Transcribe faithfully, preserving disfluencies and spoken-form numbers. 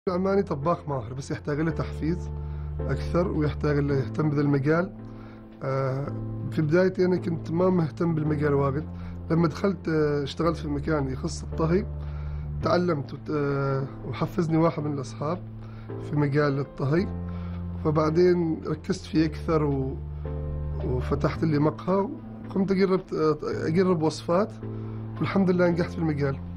عماني طباخ ماهر، بس يحتاج له تحفيز أكثر ويحتاج له يهتم بهذا المجال. آه، في بدايتي أنا كنت ما مهتم بالمجال واجد. لما دخلت آه، اشتغلت في مكان يخص الطهي تعلمت وت- آه، وحفزني واحد من الأصحاب في مجال الطهي، فبعدين ركزت فيه أكثر و... وفتحت لي مقهى وقمت أقرب أقرب وصفات، والحمد لله نجحت في المجال.